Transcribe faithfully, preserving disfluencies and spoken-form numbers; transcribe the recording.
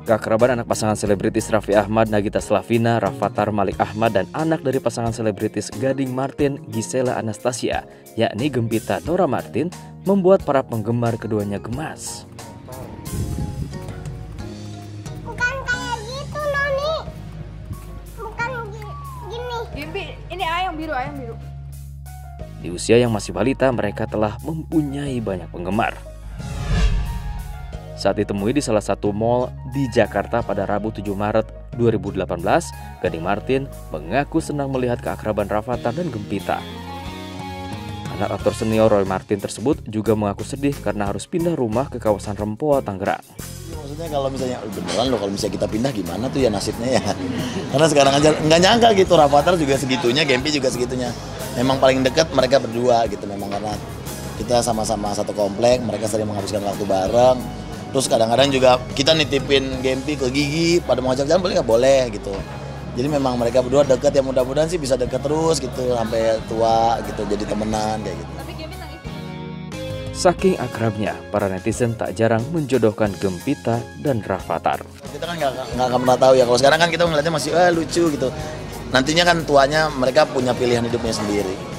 Keakraban anak pasangan selebritis Raffi Ahmad, Nagita Slavina, Rafathar Malik Ahmad, dan anak dari pasangan selebritis Gading Martin, Gisela Anastasia, yakni Gempita Nora Martin, membuat para penggemar keduanya gemas. Bukan kayak gitu, Noni. Bukan gini. Gimpi, ini ayam biru, ayam biru. Di usia yang masih balita, mereka telah mempunyai banyak penggemar. Saat ditemui di salah satu mal di Jakarta pada Rabu tujuh Maret dua ribu delapan belas, Gading Martin mengaku senang melihat keakraban Rafathar dan Gempita. Anak aktor senior Roy Martin tersebut juga mengaku sedih karena harus pindah rumah ke kawasan Rempoa, Tangerang. Maksudnya kalau misalnya beneran loh, kalau misalnya kita pindah gimana tuh ya nasibnya ya. Karena sekarang aja nggak nyangka gitu, Rafathar juga segitunya, Gempi juga segitunya. Memang paling dekat mereka berdua gitu, memang karena kita sama-sama satu komplek, mereka sering menghabiskan waktu bareng. Terus kadang-kadang juga kita nitipin Gempi ke Gigi, pada mau ajak jalan boleh nggak boleh gitu. Jadi memang mereka berdua dekat, ya mudah-mudahan sih bisa dekat terus gitu sampai tua gitu, jadi temenan kayak gitu. Tapi Gempi nangis. Saking akrabnya, para netizen tak jarang menjodohkan Gempita dan Rafathar. Kita kan nggak nggak akan pernah tahu ya, kalau sekarang kan kita ngeliatnya masih eh, lucu gitu. Nantinya kan tuanya mereka punya pilihan hidupnya sendiri.